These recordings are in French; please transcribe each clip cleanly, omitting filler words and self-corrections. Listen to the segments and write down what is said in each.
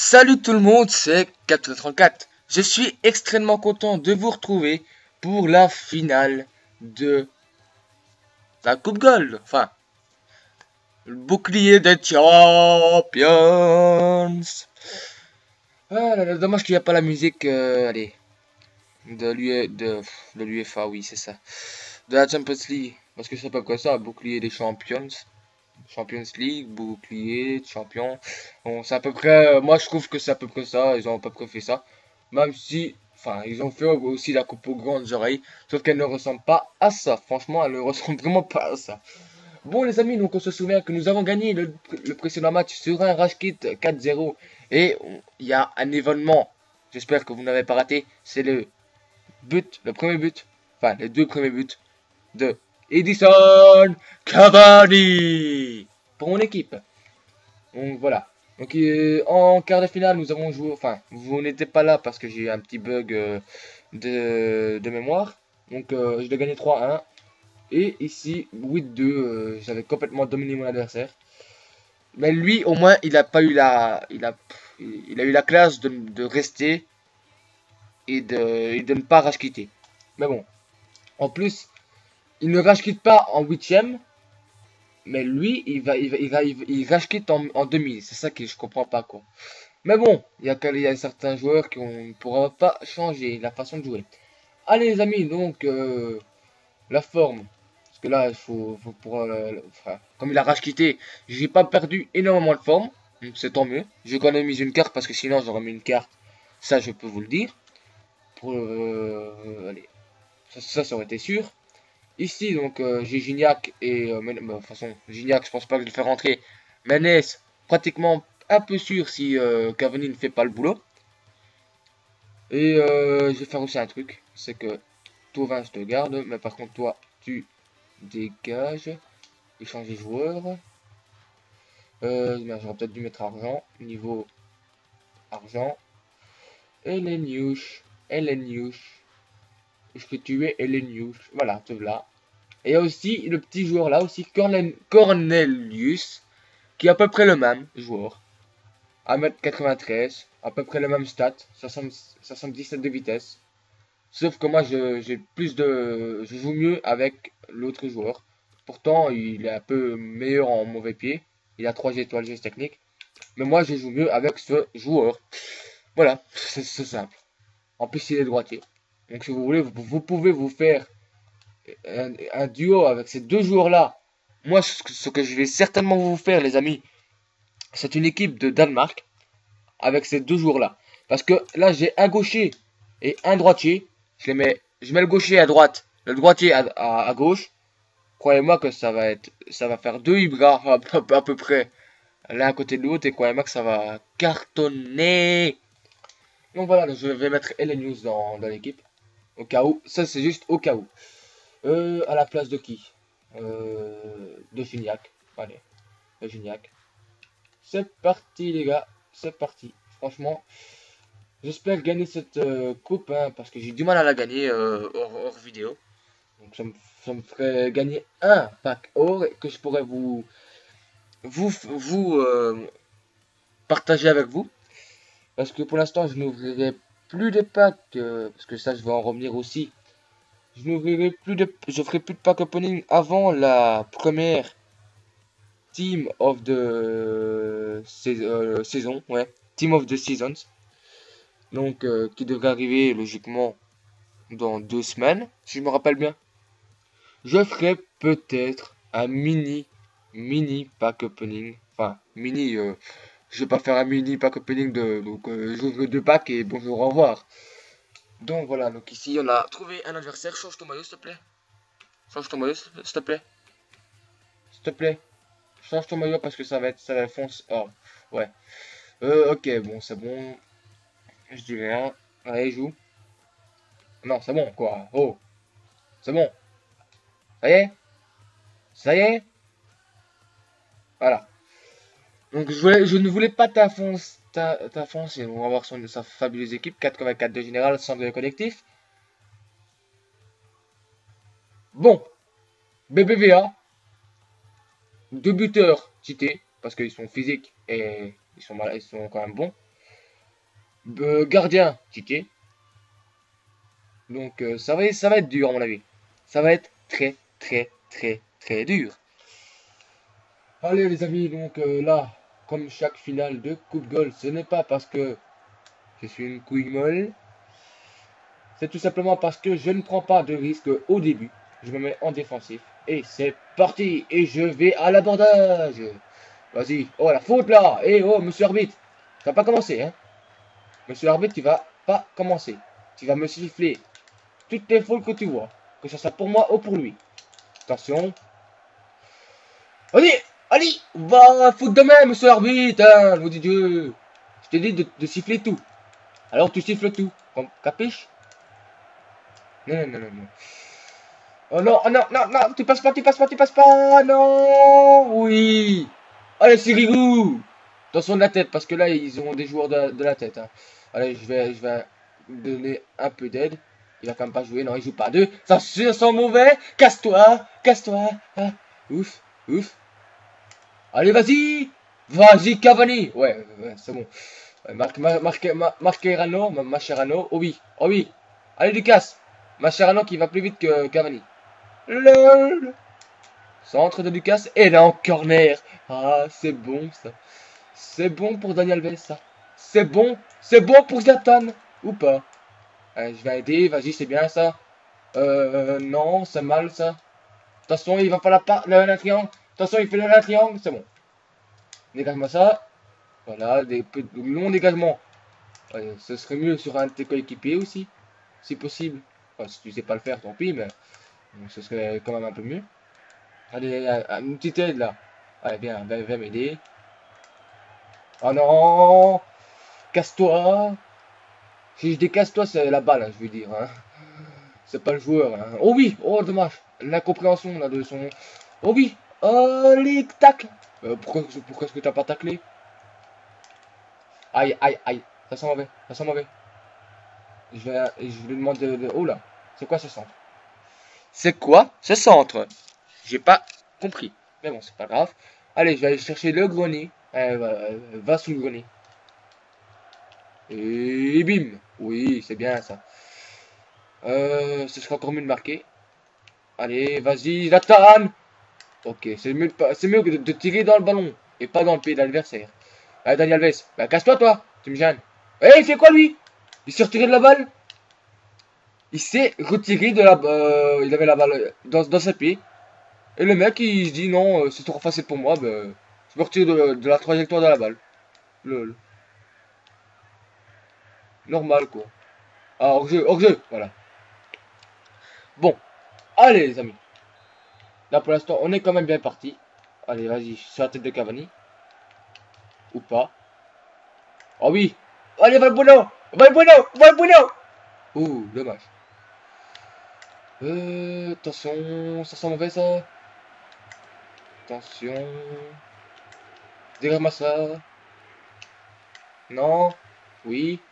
Salut tout le monde, c'est 434. Je suis extrêmement content de vous retrouver pour la finale de la Coupe Gold. Enfin, le bouclier des Champions. Ah là là, dommage qu'il n'y a pas la musique, allez, de l'UEFA, oui, c'est ça. De la Champions League, parce que c'est à peu près ça, bouclier des Champions. Champions League, bouclier, champion. Bon, c'est à peu près. Moi, je trouve que c'est à peu près ça. Ils ont à peu près fait ça. Même si. Enfin, ils ont fait aussi la coupe aux grandes oreilles. Sauf qu'elle ne ressemble pas à ça. Franchement, elle ne ressemble vraiment pas à ça. Bon, les amis, donc on se souvient que nous avons gagné le précédent match sur un Rush Kit 4-0. Et il y a un événement. J'espère que vous n'avez pas raté. C'est le but, le premier but. Enfin, les deux premiers buts de Edison Cavani pour mon équipe. Donc voilà. Donc en quart de finale, nous avons joué. Enfin, vous n'étiez pas là parce que j'ai eu un petit bug de mémoire. Donc je l'ai gagné 3-1. Et ici, 8-2, j'avais complètement dominé mon adversaire. Mais lui, au moins, il a pas eu il a eu la classe de rester et de ne pas rage quitter. Mais bon, en plus, il ne rage quitte pas en huitième. Mais lui, il rage quitte en demi. C'est ça que je comprends pas, quoi. Mais bon, il y a certains joueurs qui ne pourront pas changer la façon de jouer. Allez, les amis, donc, la forme. Parce que là, il faut pour, enfin, comme il a rage quitté, j'ai pas perdu énormément de forme. Donc, c'est tant mieux. J'ai quand même mis une carte parce que sinon, j'aurais mis une carte. Ça, je peux vous le dire. Pour, allez, ça aurait été sûr. Ici, donc, j'ai Gignac et... de toute façon, Gignac, je pense pas que je vais le faire rentrer. Menès, pratiquement un peu sûr si Cavani ne fait pas le boulot. Et je vais faire aussi un truc. C'est que Tovin, je te garde. Mais par contre, toi, tu dégages. Échanger joueur. J'aurais peut-être dû mettre argent. Niveau argent. Eleniouche. Eleniouche. Je peux tuer Eleniouche. Voilà, te voilà. Et il y a aussi le petit joueur là aussi, Cornelius, qui est à peu près le même joueur. 1m93, à peu près le même stat, 77 de vitesse. Sauf que moi j'ai plus de. Je joue mieux avec l'autre joueur. Pourtant il est un peu meilleur en mauvais pied. Il a 3 étoiles geste technique. Mais moi je joue mieux avec ce joueur. Voilà, c'est simple. En plus il est droitier. Donc si vous voulez, vous pouvez vous faire un duo avec ces deux joueurs-là. Moi, ce que je vais certainement vous faire, les amis, c'est une équipe de Danemark avec ces deux joueurs-là. Parce que là, j'ai un gaucher et un droitier. Je mets le gaucher à droite, le droitier à gauche. Croyez-moi que ça va faire deux Ibra à peu près l'un à côté de l'autre. Et croyez-moi que ça va cartonner. Donc voilà, je vais mettre Elenius dans l'équipe. Au cas où. Ça, c'est juste au cas où. À la place de qui De Gignac. Allez, de Gignac. C'est parti, les gars. C'est parti. Franchement, j'espère gagner cette coupe, hein, parce que j'ai du mal à la gagner hors vidéo. Donc ça me ferait gagner un pack or que je pourrais vous partager avec vous. Parce que pour l'instant, je n'ouvrirai plus de packs, parce que ça, je vais en revenir aussi. Je ferai plus de pack opening avant la première Team of the saison, ouais, Team of the Seasons. Donc, qui devrait arriver logiquement dans 2 semaines, si je me rappelle bien. Je ferai peut-être un mini pack opening. Enfin, mini, je vais pas faire un mini pack opening donc j'ouvre 2 packs et bonjour, au revoir. Donc voilà, donc ici on a trouvé un adversaire. Change ton maillot s'il te plaît. Change ton maillot s'il te plaît. S'il te plaît. Change ton maillot parce que ça va fonce. Oh, ouais. Ok, bon, c'est bon. Je dis rien. Allez, joue. Non, c'est bon, quoi. Oh, c'est bon. Ça y est? Ça y est? Voilà. Donc, je ne voulais pas t'affoncer. On va voir sa fabuleuse équipe. 4,4 de général, 100 de collectif. Bon. BBVA. 2 buteurs cités. Parce qu'ils sont physiques et ils sont quand même bons. Gardien, ticket. Donc ça va être dur à mon avis. Ça va être très dur. Allez les amis, donc là, comme chaque finale de Coupe Gold, ce n'est pas parce que je suis une couille molle. C'est tout simplement parce que je ne prends pas de risque au début. Je me mets en défensif. Et c'est parti. Et je vais à l'abordage. Vas-y. Oh la faute là. Et oh monsieur arbitre. Ça va pas commencer hein. Monsieur l'arbitre, tu vas pas commencer. Tu vas me siffler toutes les fautes que tu vois. Que ce soit pour moi ou pour lui. Attention. Allez, allez, va foutre de même, monsieur l'arbitre, hein, nom de Dieu. Je t'ai dit de siffler tout. Alors tu siffles tout. Capiche? Non, non, non, non, non. Oh non, oh non, non, non, tu passes pas, tu passes pas, tu passes pas, non. Oui. Allez, c'est rigou. Attention de la tête, parce que là, ils ont des joueurs de la tête. Hein. Allez, je vais donner un peu d'aide. Il va quand même pas jouer. Non, il joue pas deux. Ça sent mauvais. Casse-toi. Casse-toi. Ah, ouf. Ouf. Allez, vas-y. Vas-y, Cavani. Ouais, c'est bon. Ouais, Mascherano. Mascherano. Oh oui. Oh oui. Allez, Lucas. Mascherano qui va plus vite que Cavani. LOL. Centre de Lucas. Et là, en corner. Ah, c'est bon, ça. C'est bon pour Daniel Alves, ça. C'est bon pour Zlatan. Ou pas? Allez, je vais aider, vas-y, c'est bien ça. Non, c'est mal ça. Attention, il va pas la triangle. Attention, il fait le triangle, c'est bon. Dégage-moi ça. Voilà, des longs dégagements. Ouais, ce serait mieux sur un de tes coéquipiers aussi, si possible. Enfin, si tu sais pas le faire, tant pis, mais ce serait quand même un peu mieux. Allez, une petite aide là. Allez, viens m'aider. Oh non! Casse-toi! Si je décasse toi, c'est la balle, hein, je veux dire. Hein. C'est pas le joueur. Hein. Oh oui! Oh, dommage. L'incompréhension là de son. Oh oui! Oh, les tac! Pourquoi est-ce que t'as pas taclé? Aïe, aïe, aïe. Ça sent mauvais. Ça sent mauvais. Je lui demande de. Oh là! C'est quoi ce centre? C'est quoi ce centre? J'ai pas compris. Mais bon, c'est pas grave. Allez, je vais aller chercher le grenier. Va sous le grenier. Et bim! Oui, c'est bien ça. Ce sera encore mieux de marquer. Allez, vas-y, Zlatan! Ok, c'est mieux que de tirer dans le ballon et pas dans le pied de l'adversaire. Allez, Daniel Alves, bah casse-toi, toi! Tu me gênes. Eh, il fait quoi lui? Il s'est retiré de la balle? Il s'est retiré de la il avait la balle dans ses pieds. Et le mec, il se dit non, c'est trop facile pour moi, bah, je me retire de la trajectoire de la balle. Lol. Normal, quoi. Ah, hors jeu, voilà. Bon, allez, les amis. Là, pour l'instant, on est quand même bien parti. Allez, vas-y, sur la tête de Cavani. Ou pas. Oh oui. Allez, Valbuena. Valbuena. Valbuena. Ouh, dommage. Attention, ça sent mauvais ça. Attention. Dégage-moi ça. Non. Oui.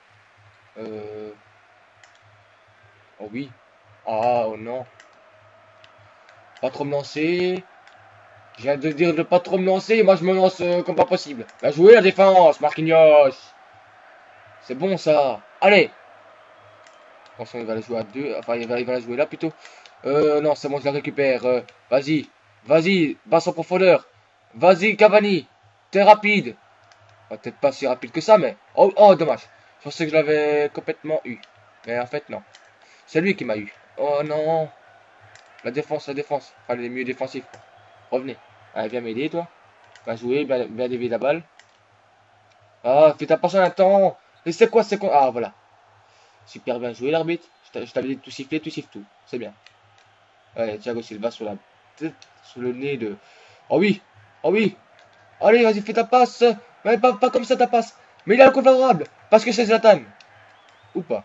Oh oui. Ah, oh non. Pas trop me lancer. Je viens de dire de pas trop me lancer. Moi, je me lance comme pas possible. Bien joué la défense, Marquinhos. C'est bon ça. Allez. Attention, il va la jouer à deux. Enfin, il va la jouer là plutôt. Non, c'est bon, je la récupère. Vas-y. Vas-y, passe en profondeur. Vas-y, Cavani. T'es rapide. Peut-être pas si rapide que ça, mais. Oh, oh, dommage. Je pensais que je l'avais complètement eu. Mais en fait, non. C'est lui qui m'a eu. Oh non. La défense, la défense. Enfin, les mieux défensifs. Revenez. Allez, viens m'aider, toi. Va jouer, bien dévier la balle. Ah, fais ta passion un temps. Et c'est quoi, c'est quoi? Ah, voilà. Super bien joué, l'arbitre. Je t'avais dit de tout siffler, tu siffles tout. C'est bien. Ouais, Thiago Silva sur la tête, sur le nez de. Oh oui! Oh oui! Allez, vas-y, fais ta passe! Mais pas comme ça ta passe! Mais il a le coup favorable! Parce que c'est Zlatan! Ou pas?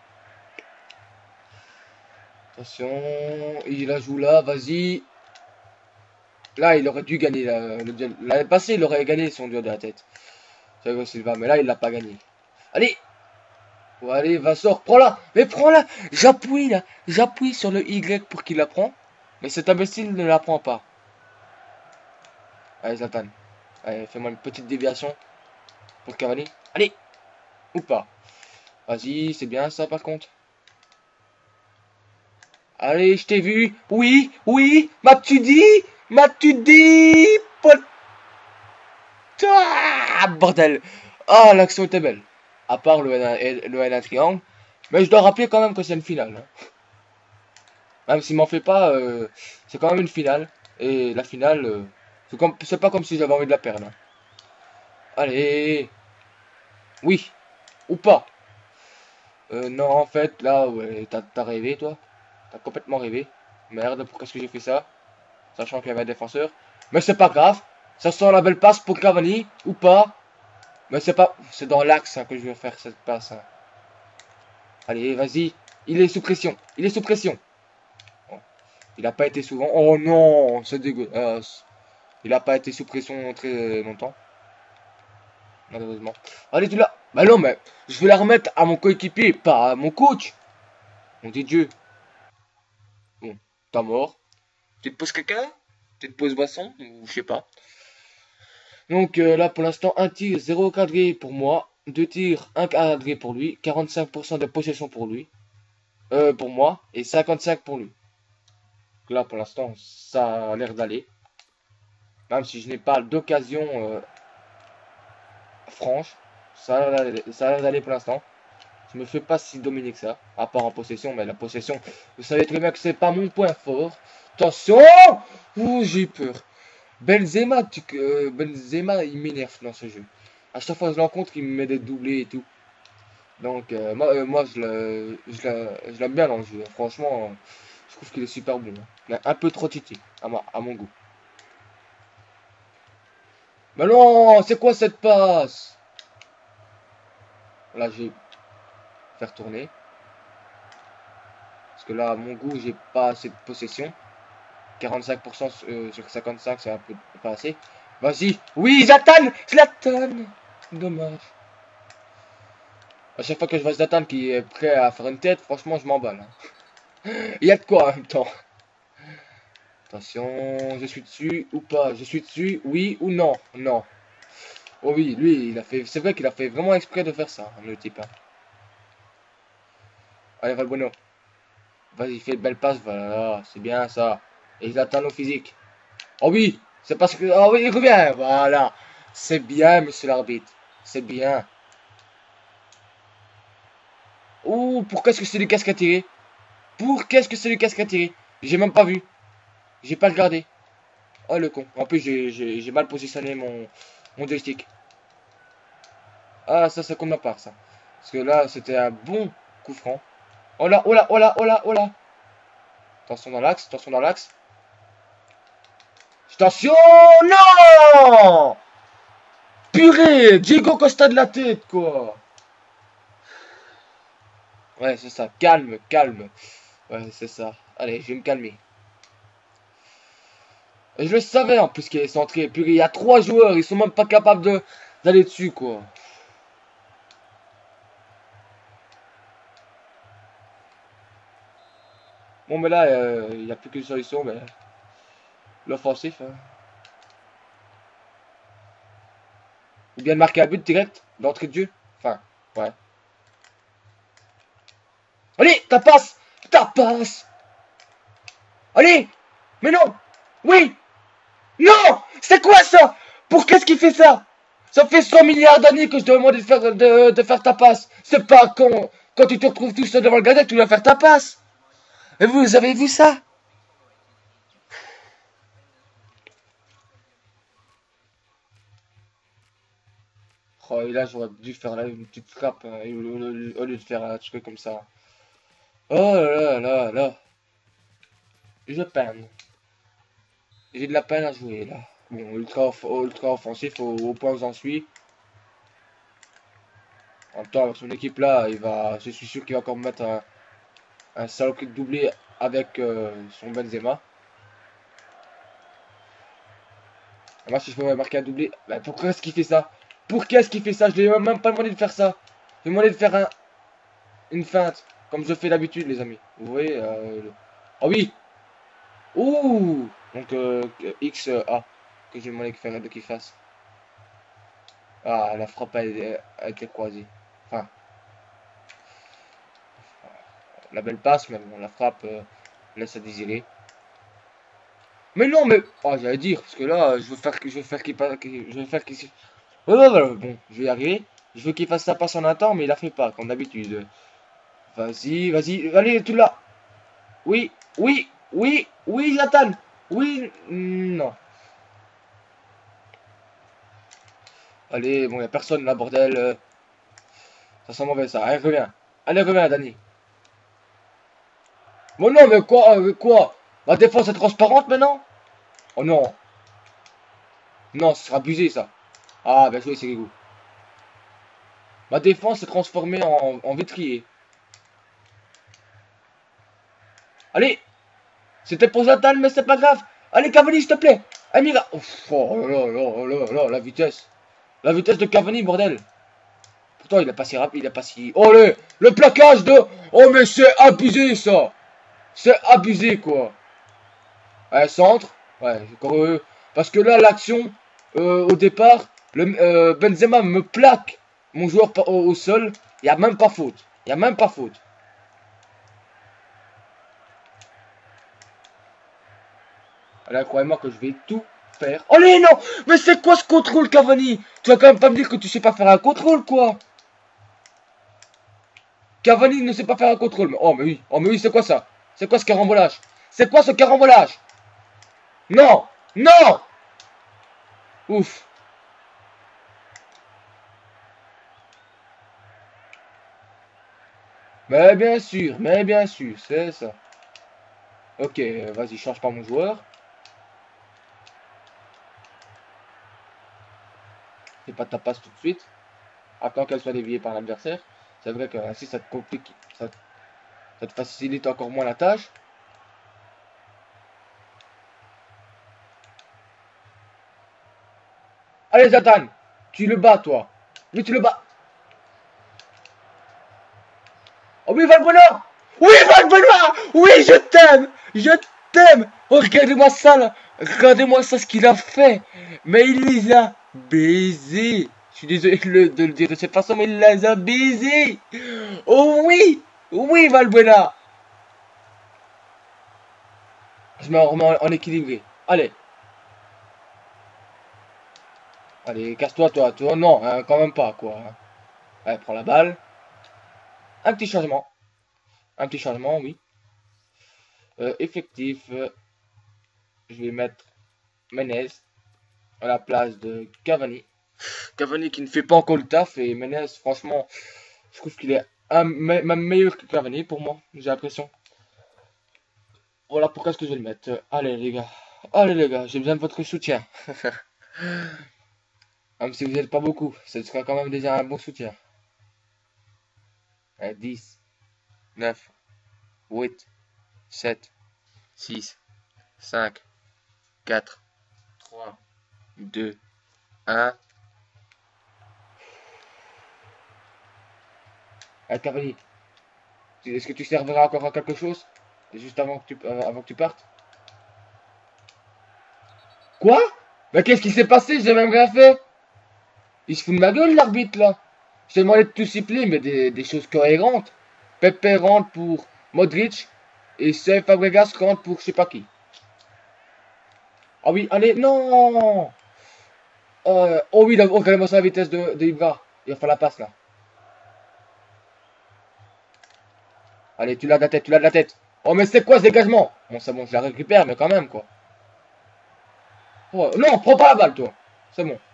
Attention, il la joue là, vas-y! Là, il aurait dû gagner. L'année passée, il aurait gagné son duel de la tête. Thiago Silva, mais là, il l'a pas gagné. Allez! Oh, allez, va sort, prends-la! Mais prends-la! J'appuie là! J'appuie sur le Y pour qu'il la prend. Mais cet imbécile ne la prend pas. Allez, Zlatan. Allez, fais-moi une petite déviation pour Cavani. Allez! Ou pas. Vas-y, c'est bien ça par contre. Allez, je t'ai vu. Oui, oui. M'as-tu dit? M'as-tu dit? Ah, bordel. Ah, l'action était belle. À part le N1 triangle. Mais je dois rappeler quand même que c'est une finale, hein. Même s'il m'en fait pas, c'est quand même une finale. Et la finale, c'est pas comme si j'avais envie de la perdre, hein. Allez. Oui. Ou pas. Non, en fait, là, ouais, t'as rêvé, toi. T'as complètement rêvé. Merde, pourquoi est-ce que j'ai fait ça? Sachant qu'il y avait un défenseur. Mais c'est pas grave. Ça sent la belle passe pour Cavani. Ou pas. Mais c'est pas... C'est dans l'axe, hein, que je vais faire cette passe, hein. Allez, vas-y. Il est sous pression. Il est sous pression. Bon, il a pas été souvent. Oh non, c'est dégueulasse. Il a pas été sous pression très longtemps. Malheureusement. Allez, tu l'as. Bah non, mais je vais la remettre à mon coéquipier, pas à mon coach. Mon Dieu. Bon, t'as mort. Tu te poses caca? Tu te poses boisson? Ou je sais pas. Donc là, pour l'instant, un tir, 0 cadré pour moi. Deux tirs, un cadré pour lui. 45% de possession pour lui. Pour moi. Et 55 pour lui. Donc là, pour l'instant, ça a l'air d'aller. Même si je n'ai pas d'occasion franche. Ça a l'air d'aller pour l'instant. Je me fais pas si dominer que ça. À part en possession. Mais la possession, vous savez très bien que c'est pas mon point fort. Attention! Ouh, j'ai peur. Benzema, il m'énerve dans ce jeu. À chaque fois que je l'encontre, il me met des doublés et tout. Donc, moi je l'aime bien dans le jeu. Franchement, je trouve qu'il est super bon, hein. Il est un peu trop titi, à mon goût. Mais non, c'est quoi cette passe? Là, je vais faire tourner. Parce que là, à mon goût, j'ai pas assez de possession. 45% sur 55, c'est un peu pas assez. Vas-y. Oui, Zlatan! Zlatan! Dommage. À chaque fois que je vois Zlatan qui est prêt à faire une tête, franchement, je m'emballe, hein. Il y a de quoi en même temps. Attention, je suis dessus ou pas? Je suis dessus, oui ou non? Non. Oh oui, lui, il a fait. C'est vrai qu'il a fait vraiment exprès de faire ça, hein, le type, hein. Allez, Valbueno. Vas-y, fais une belle passe, voilà, c'est bien ça. Et il atteint nos physiques. Oh oui, c'est parce que. Oh oui, il revient, voilà. C'est bien, monsieur l'arbitre. C'est bien. Ouh, pourquoi est-ce que c'est Lucas qui a tiré? Pour qu'est-ce que c'est Lucas qui a tiré? J'ai même pas vu. J'ai pas regardé. Oh le con. En plus, j'ai mal positionné mon joystick. Ah, ça compte ma part, ça. Parce que là, c'était un bon coup franc. Oh là, oh là, oh là, oh là, oh là. Attention dans l'axe, attention dans l'axe. Attention, non! Purée, Diego Costa de la tête, quoi. Ouais, c'est ça. Calme, calme. Ouais, c'est ça. Allez, je vais me calmer. Et je le savais en plus qu'il est centré. Purée, il y a trois joueurs, ils sont même pas capables d'aller dessus, quoi. Bon, mais là, il n'y a plus qu'une solution, mais l'offensif, hein. Ou bien de marquer un but direct, d'entrée de jeu. Enfin, ouais. Allez, ta passe! Ta passe! Allez! Mais non! Oui! Non! C'est quoi ça? Pour qu'est-ce qu'il fait ça? Ça fait 100 milliards d'années que je te demande de faire ta passe. C'est pas quand tu te retrouves tout seul devant le gardien que tu dois faire ta passe. Et vous avez vu ça? Oh, et là, j'aurais dû faire là une petite frappe, hein, au lieu de faire un truc comme ça. Oh là là là. Je peine. J'ai de la peine à jouer là. Bon, ultra offensif au point où j'en suis. En même temps, avec son équipe là, je suis sûr qu'il va encore me mettre un saloperie de doublé avec son Benzema. Moi, si je peux marquer un doublé, bah, pourquoi est-ce qu'il fait ça? Pourquoi est-ce qu'il fait ça? Je lui ai même pas demandé de faire ça. Je lui ai demandé de faire une feinte, comme je fais d'habitude, les amis. Vous voyez Oh oui! Ouh! Donc, X, A, que j'ai demandé qu'il fasse. Ah, la frappe a été croisée. Enfin, La belle passe, mais bon, la frappe laisse à désirer. Mais non, mais... Oh, j'allais dire, parce que là, je veux faire qu'il passe... Je veux faire qu'il... Ouais, ouais, ouais, bon, je vais y arriver. Je veux qu'il fasse sa passe en un temps, mais il la fait pas, comme d'habitude. Vas-y, vas-y, allez, tu l'as. Oui, oui, oui, oui, Zlatan. Oui, non. Allez, bon, y a personne là, bordel. Ça sent mauvais, ça. Allez, reviens. Allez, reviens, Dani. Bon, non, mais quoi, quoi? Ma défense est transparente maintenant? Oh non. Non, ce sera abusé, ça. Ah, bien joué, c'est Rigou. Ma défense s'est transformée en vitrier. Allez, c'était pour Zlatan, mais c'est pas grave. Allez, Cavani, s'il te plaît. Amira. Ouf, oh là là, oh là là, la vitesse. La vitesse de Cavani, bordel. Pourtant, il est pas si rapide, il est pas si... Oh, le plaquage de... Oh, mais c'est abusé, ça. C'est abusé, quoi. Ouais, centre. Ouais, encore parce que là, l'action, au départ, Benzema me plaque mon joueur au sol. Il n'y a même pas faute. Il n'y a même pas faute. Allez, croyez-moi que je vais tout faire. Oh, non. Mais c'est quoi ce contrôle, Cavani? Tu vas quand même pas me dire que tu sais pas faire un contrôle, quoi. Cavani ne sait pas faire un contrôle. Oh, mais oui, c'est quoi ça? C'est quoi ce carambolage? C'est quoi ce carambolage? Non! Non! Ouf. Mais bien sûr, c'est ça. Ok, vas-y, change pas mon joueur. Fais pas ta passe tout de suite. Attends qu'elle soit déviée par l'adversaire. C'est vrai que ainsi ça te complique, ça te facilite encore moins la tâche. Allez, Zatan! Tu le bats, toi. Oui, tu le bats. Oh oui, Valbuena! Oui, Valbuena! Oui, je t'aime! Je t'aime! Oh, regardez-moi ça, là! Regardez-moi ça, ce qu'il a fait! Mais il les a baisés! Je suis désolé de le dire de cette façon, mais il les a baisés! Oh oui! Oui, Valbuena! Je me remets en équilibré. Allez! Allez, casse-toi, toi. Toi, non, hein, quand même pas, quoi. Allez, prends la balle. Un petit changement. Un petit changement, oui. Effectif. Je vais mettre Menez à la place de Cavani. Cavani qui ne fait pas encore le taf et Menez, franchement, je trouve qu'il est même meilleur que Cavani pour moi, j'ai l'impression. Voilà pourquoi est-ce que je vais le mettre. Allez les gars, j'ai besoin de votre soutien. Même si vous n'êtes pas beaucoup, ce sera quand même déjà un bon soutien. Allez, 10, 9, 8, 7, 6, 5, 4, 3, 2, 1. Allez, Cavani, est-ce que tu serviras encore à quelque chose? Juste avant que tu partes? Quoi? Mais qu'est-ce qui s'est passé? J'ai même rien fait. Il se fout de ma gueule, l'arbitre, là. Je t'ai demandé de tout siffler, mais des choses cohérentes. Pepe rentre pour Modric et Sef Fabregas rentre pour je sais pas qui. Ah oui, allez, non! Oh oui, regardez-moi ça la vitesse de Ibra. Il va faire la passe, là. Allez, tu l'as de la tête, tu l'as de la tête. Oh, mais c'est quoi ce dégagement? Bon, c'est bon, je la récupère, mais quand même, quoi. Oh, non, prends pas la balle, toi. C'est bon.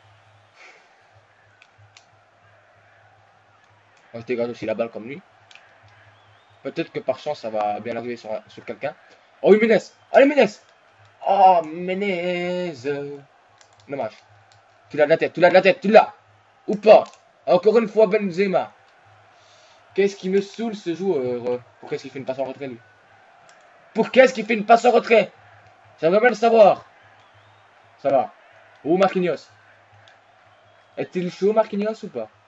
Moi, je dégage aussi la balle comme lui. Peut-être que par chance, ça va bien arriver sur quelqu'un. Oh oui, Ménez. Allez, Ménez. Oh, Ménez. Dommage. Tu l'as de la tête, tu l'as de la tête, tu l'as. Ou pas. Encore une fois, Benzema. Qu'est-ce qui me saoule, ce joueur? Pourquoi est-ce qu'il fait une passe en retrait, lui? Pour qu'est-ce qu'il fait une passe en retrait? J'aimerais bien le savoir. Ça va. Ou Marquinhos. Est-il chaud, Marquinhos, ou pas?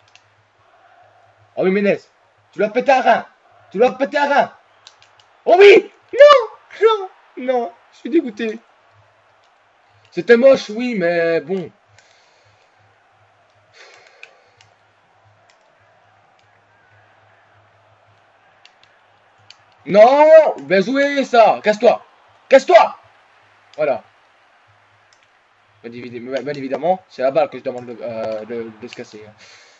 Oh oui, Ménez. Tu l'as pété un rein. Tu l'as pété un rein. Oh oui. Non. Non. Non. Je suis dégoûté. C'était moche, oui, mais bon. Non! Bien joué, ça! Casse-toi! Casse-toi! Voilà. Bien évidemment, c'est la balle que je demande de se casser, hein.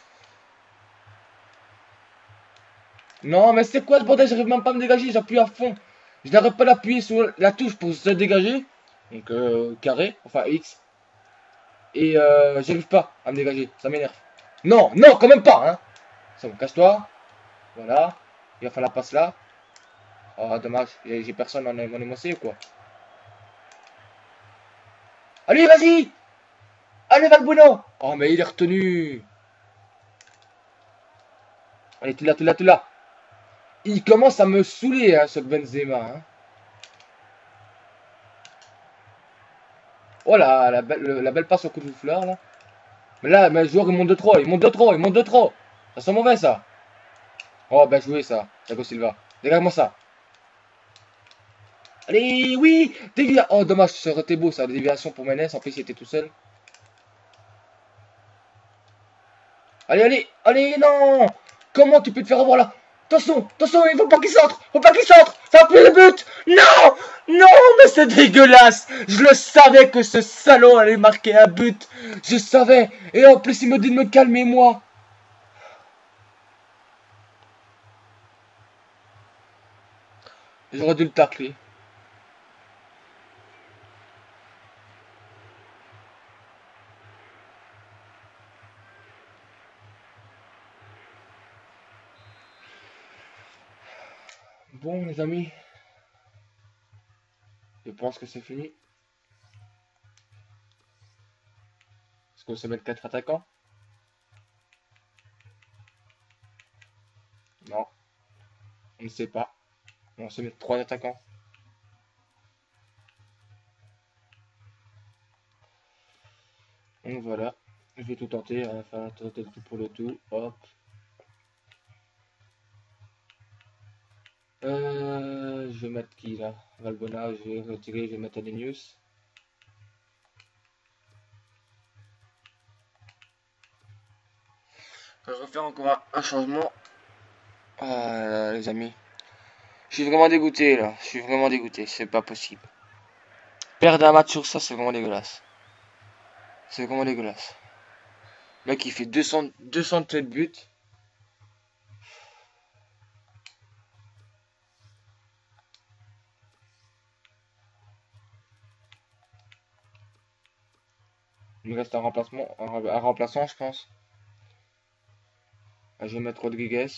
Non, mais c'est quoi ce bordel? J'arrive même pas à me dégager, j'appuie à fond. Je n'arrête pas d'appuyer sur la touche pour se dégager. Donc, carré, enfin X. Et j'arrive pas à me dégager, ça m'énerve. Non, non, quand même pas, hein. C'est bon, casse-toi. Voilà. Il va faire la passe là. Ah, dommage, j'ai personne en émoncé ou quoi. Allez, vas-y! Allez, Valbuena! Oh, mais il est retenu. Allez, tu l'as, tu l'as, tu l'as. Il commence à me saouler, hein, ce Benzema, hein. Oh là, la belle passe au coup de fleur, là. Mais là, mais le joueur, il monte de trop, il monte de trop, il monte de trop. Ça sent mauvais, ça. Oh, bien joué, ça. Thiago Silva. Dégage-moi ça. Allez, oui! Dévia. Oh, dommage, ça aurait été beau, ça. Déviation pour Menez. En plus, il était tout seul. Allez, allez, allez, non! Comment tu peux te faire avoir là? Attention, attention, il faut pas qu'il centre! Faut pas qu'il centre! Ça va plus le but! Non! Non, mais c'est dégueulasse! Je le savais que ce salaud allait marquer un but! Je savais! Et en plus, il me dit de me calmer, moi! J'aurais dû le tacler. Bon, les amis, je pense que c'est fini. Est-ce qu'on se met 4 attaquants? Non, on ne sait pas. On se met 3 attaquants. Donc voilà, je vais tout tenter, enfin tenter le tout pour le tout. Hop. Je vais mettre qui là? Valbona, je vais retirer, je vais mettre Adenius. Je vais refaire encore un changement. Ah, les amis. Je suis vraiment dégoûté là, je suis vraiment dégoûté, c'est pas possible. Perdre un match sur ça, c'est vraiment dégueulasse. C'est vraiment dégueulasse. Le mec, il fait 207 buts. Il me reste un remplacement, un remplaçant, je pense. Je vais mettre Rodriguez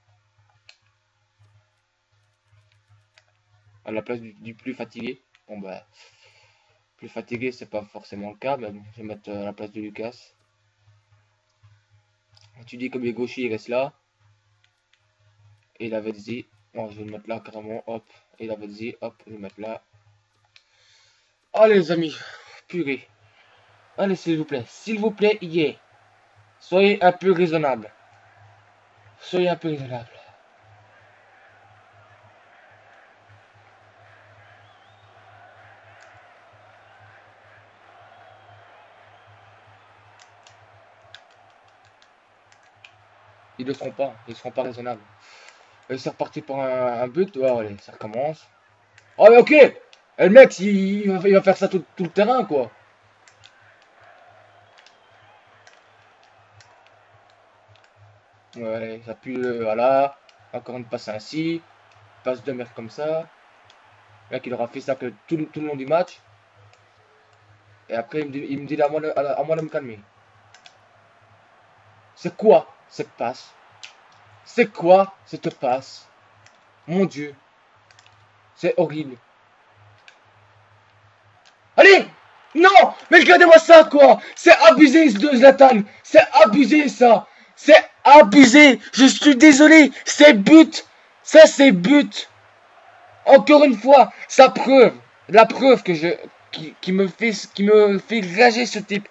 à la place du plus fatigué. Bon bah, plus fatigué, c'est pas forcément le cas, mais bon, je vais mettre à la place de Lucas. Tu dis comme les gauchers, il reste là. Et la Lavezzi, bon, je vais le mettre là carrément, hop. Et la Lavezzi, hop, je vais le mettre là. Allez les amis, purée. Allez s'il vous plaît, yeah. Soyez un peu raisonnable. Soyez un peu raisonnable. Ils ne seront pas, ils seront pas raisonnables. Et c'est reparti pour un but, ouais, allez, ça recommence. Oh mais ok. Et le mec, il va faire ça tout le terrain, quoi. Ouais, ça pue, voilà. Encore une passe ainsi. Passe de merde comme ça. Le mec, il aura fait ça que tout le long du match. Et après, il me dit à moi de me calmer. C'est quoi cette passe? C'est quoi cette passe? Mon Dieu. C'est horrible. Allez! Non! Mais regardez-moi ça, quoi! C'est abusé, ce de Zlatan! C'est abusé, ça! C'est abusé! Je suis désolé! C'est but! Ça, c'est but! Encore une fois, ça preuve! La preuve que qui me fait rager ce type.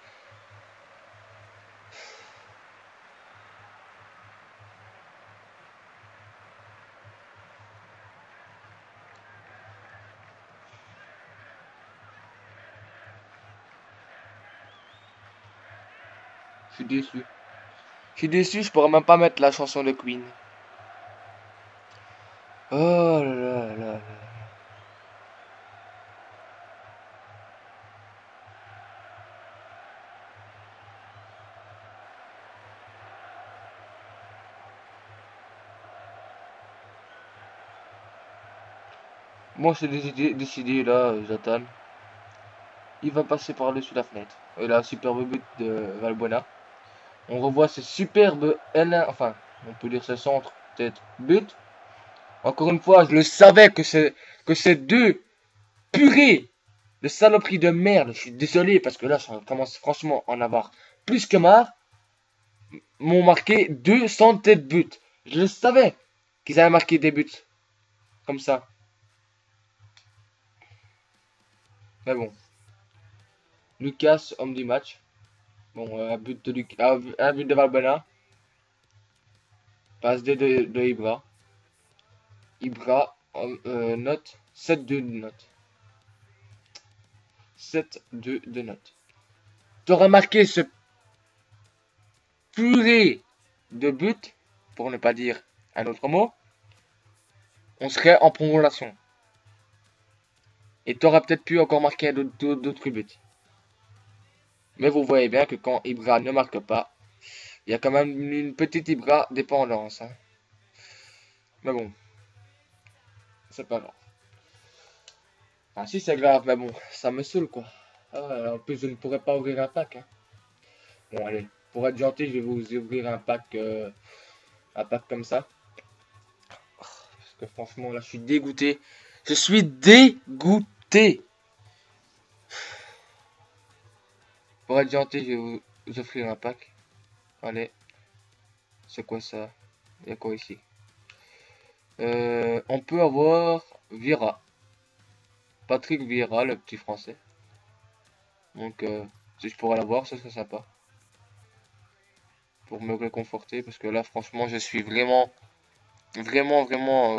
Je suis déçu. Je suis déçu, je pourrais même pas mettre la chanson de Queen. Oh là là là là. Moi, c'est décidé là, Zlatan. Il va passer par-dessus la fenêtre. Et là, superbe but de Valbuena. On revoit ce superbe L1, enfin, on peut dire ce centre, peut-être but. Encore une fois, je le savais que ces deux purées de saloperies de merde, je suis désolé parce que là, ça commence franchement à en avoir plus que marre, m'ont marqué 200 têtes buts. Je le savais qu'ils avaient marqué des buts comme ça. Mais bon, Lucas, homme du match. Bon, un but de Valbuena. Passe de Ibra. Ibra, note 7-2 de note. 7-2 de note. T'aurais marqué ce purée de but, pour ne pas dire un autre mot, on serait en prolongation. Et t'aurais peut-être pu encore marquer d'autres buts. Mais vous voyez bien que quand Ibra ne marque pas, il y a quand même une petite Ibra dépendance. Hein. Mais bon, c'est pas grave. Ah si c'est grave, mais bon, ça me saoule quoi. Ah, en plus je ne pourrais pas ouvrir un pack. Hein. Bon allez, pour être gentil, je vais vous ouvrir un pack comme ça. Parce que franchement là je suis dégoûté. Je suis dégoûté. Pour être gentil, je vais vous offrir un pack. Allez, c'est quoi ça? Il y a quoi ici? On peut avoir Vira. Patrick Vieira, le petit français. Donc, si je pourrais l'avoir, ce serait sympa. Pour me réconforter. Parce que là, franchement, je suis vraiment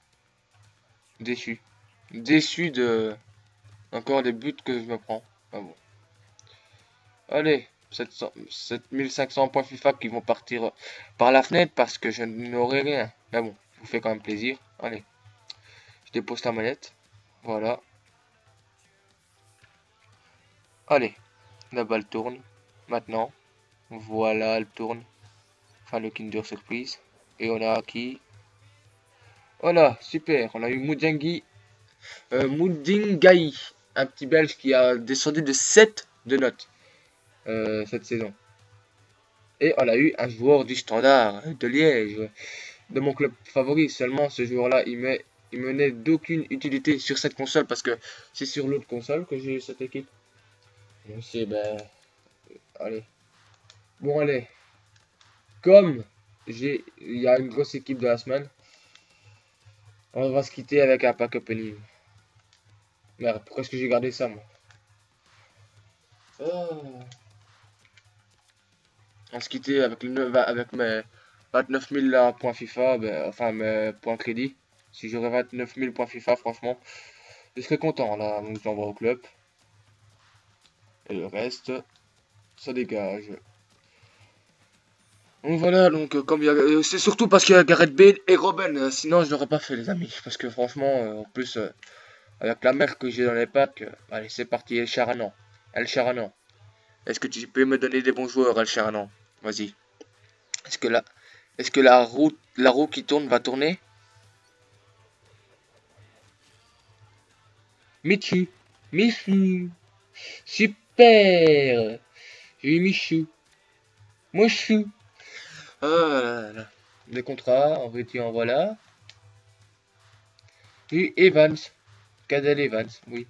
déçu. Déçu de encore des buts que je me prends. Ah bon. Allez, 7500 points FIFA qui vont partir par la fenêtre parce que je n'aurai rien. Mais bon, je vous fais quand même plaisir. Allez, je dépose la manette. Voilà. Allez, la balle tourne. Maintenant, voilà, elle tourne. Enfin, le Kinder Surprise. Et on a qui? Voilà, super. On a eu Moudingaï, un petit Belge qui a descendu de 7 de notes cette saison. Et on a eu un joueur du Standard de Liège, de mon club favori. Seulement, ce joueur-là, il me n'est d'aucune utilité sur cette console parce que c'est sur l'autre console que j'ai eu cette équipe. Donc c'est, ben, allez. Bon, allez. Comme il y a une grosse équipe de la semaine, on va se quitter avec un pack opening. Merde, pourquoi est-ce que j'ai gardé ça, moi? Oh. On se quittait avec, avec mes 29 000 là, points FIFA, ben, enfin mes points crédit. Si j'aurais 29 000 points FIFA, franchement, je serais content là. Donc j'envoie au club. Et le reste, ça dégage. Donc voilà, donc comme il y a, c'est surtout parce qu'il y a Gareth Bale et Robben, sinon je l'aurais pas fait les amis. Parce que franchement, en plus, avec la mère que j'ai dans les packs, allez c'est parti, El Charanan. El Charanan. Est-ce que tu peux me donner des bons joueurs, El Charanan? Vas-y. Est-ce que là, est-ce que la roue qui tourne va tourner? Michu, Michou, super, j'ai eu Michou, Mochou. Ah là là. Les contrats, en fait, en voilà. Et Evans, Cadel Evans, oui.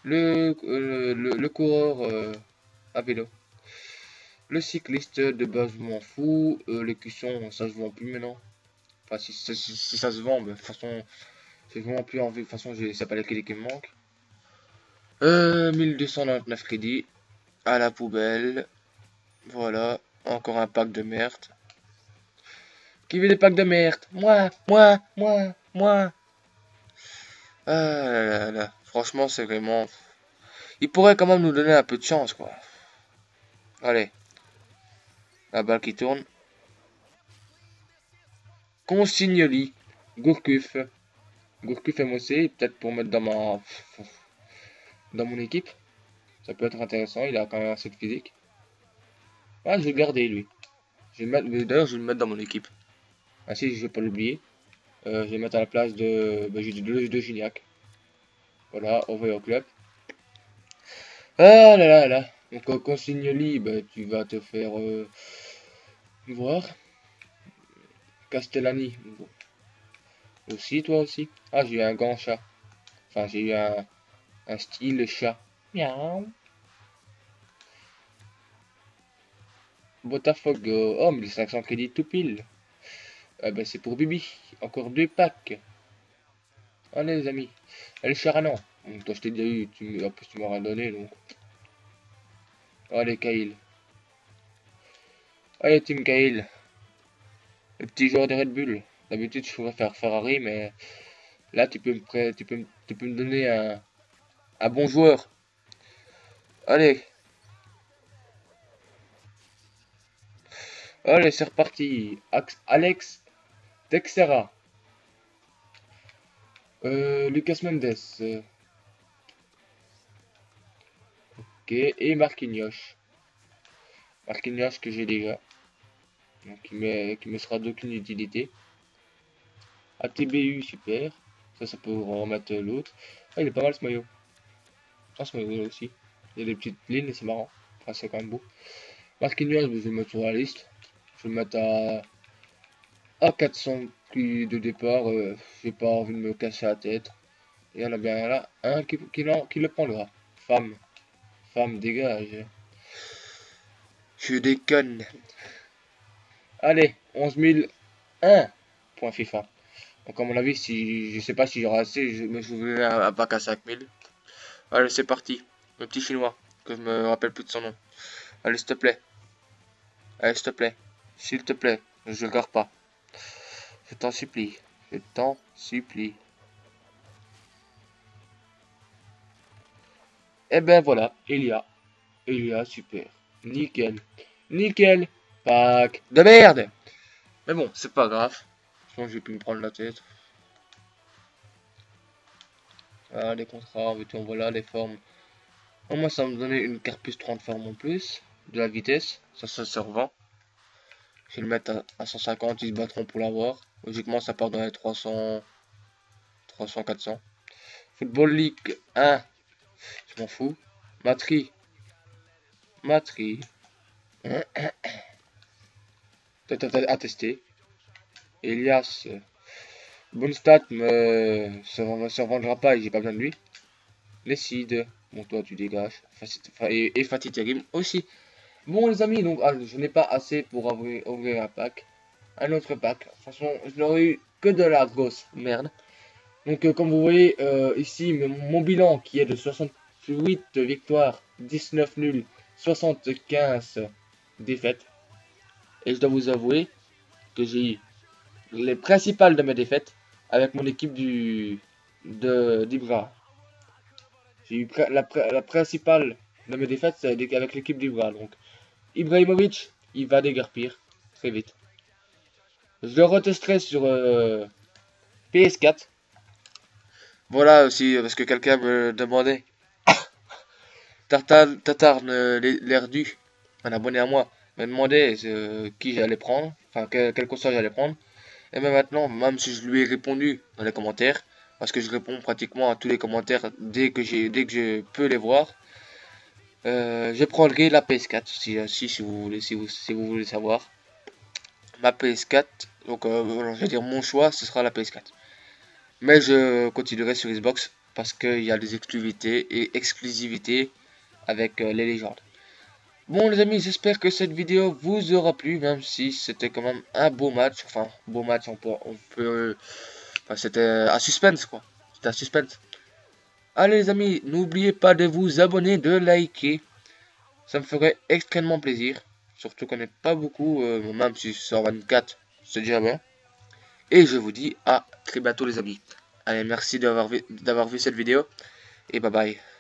Le coureur à vélo. Le cycliste de base, je m'en fous. Les cuissons, ça se vend plus maintenant. Enfin, si ça se vend, mais de toute façon, c'est vraiment plus en vue. De toute façon, c'est pas les crédits qui me manquent. 1299 crédits. À la poubelle. Voilà. Encore un pack de merde. Qui veut des packs de merde? Moi. Ah là là là. Franchement, c'est vraiment... Il pourrait quand même nous donner un peu de chance, quoi. Allez. La balle qui tourne. Consignoli. Gourcuff. Gourcuff MOC, peut-être pour mettre dans mon équipe. Ça peut être intéressant, il a quand même assez de physique. Ah, je vais le garder lui. Je vais le mettre, d'ailleurs, je vais le mettre dans mon équipe. Ah si, je vais pas l'oublier. Je vais le mettre à la place de, bah, de Gignac. Voilà, envoyé au club. Ah là là là. Donc, Consignoli, bah, tu vas te faire voir. Castellani, bon, aussi, toi aussi. Ah, j'ai eu un grand chat. Enfin, j'ai eu un style chat. Miaou. Botafogo. Oh, mais les 500 crédits tout pile. Ah bah, c'est pour Bibi. Encore 2 packs. Allez, les amis. Allez, Charanon. Donc, toi, je t'ai déjà eu. En plus, tu m'auras donné, donc. Allez, Kyle. Allez, Team Kyle. Le petit joueur de Red Bull. D'habitude, je pourrais faire Ferrari, mais là, tu peux me donner un bon joueur. Allez, allez, c'est reparti. Alex Texera. Lucas Mendes. Ok, et Marquinhos. Marquinhos que j'ai déjà. Donc, qui me sera d'aucune utilité. ATBU, super. Ça peut remettre l'autre. Ah, il est pas mal ce maillot. Ah, ce maillot aussi. Il y a des petites lignes, c'est marrant. Enfin, c'est quand même beau. Marquinhos, je vais le mettre sur la liste. Je vais le mettre à 400 prix de départ. J'ai pas envie de me casser la tête. Il y en a bien là. Un qui le prendra. Femme. Femme, dégage. Je déconne. Allez, 11 001 point FIFA. Donc à mon avis, si je sais pas si j'aurai assez, mais je vous verrai un pack à 5 000. Allez, c'est parti. Le petit chinois, que je me rappelle plus de son nom. Allez, s'il te plaît. Allez, s'il te plaît. S'il te plaît. Je ne garde pas. Je t'en supplie. Je t'en supplie. Et ben voilà, il y a, super. Nickel. Nickel. Pack de merde. Mais bon, c'est pas grave. Sinon, je vais plus me prendre la tête. Voilà, les contrats, voilà, les formes. Au moins, ça va me donner une carte plus 30 formes en plus. De la vitesse. Ça se revend. Je vais le mettre à 150, ils se battront pour l'avoir. Logiquement, ça part dans les 300, 400. Football League 1, je m'en fous. Matri, Matri. Peut-être à tester. Elias, bonne stat, mais se revendra pas et j'ai pas besoin de lui. Lécide, bon toi tu dégages. Et Fatih Terim aussi. Bon les amis, donc je n'ai pas assez pour ouvrir un pack. Un autre pack. De toute façon, je n'aurais eu que de la grosse merde. Donc comme vous voyez ici, mon bilan qui est de 68 victoires, 19 nuls, 75 défaites. Et je dois vous avouer que j'ai eu les principales de mes défaites avec mon équipe d'Ibra. J'ai eu la principale de mes défaites c'est avec l'équipe d'Ibra. Donc Ibrahimovic, il va déguerpir très vite. Je le retesterai sur PS4. Voilà aussi, parce que quelqu'un me demandait. Tartarne l'Erdu, un abonné à moi, me demandait qui j'allais prendre, enfin quelle console j'allais prendre. Et même maintenant, même si je lui ai répondu dans les commentaires, parce que je réponds pratiquement à tous les commentaires dès que je peux les voir, je prendrai la PS4 si vous voulez, si vous voulez savoir. Ma PS4, donc je vais dire mon choix, ce sera la PS4. Mais je continuerai sur Xbox parce qu'il y a des exclusivités avec les légendes. Bon les amis, j'espère que cette vidéo vous aura plu, même si c'était quand même un beau match. Enfin, beau match, enfin, c'était un suspense quoi. C'était un suspense. Allez les amis, n'oubliez pas de vous abonner, de liker. Ça me ferait extrêmement plaisir. Surtout qu'on n'est pas beaucoup, même si c'est 124, c'est déjà bien. Et je vous dis à très bientôt les amis. Allez, merci d'avoir vu cette vidéo. Et bye bye.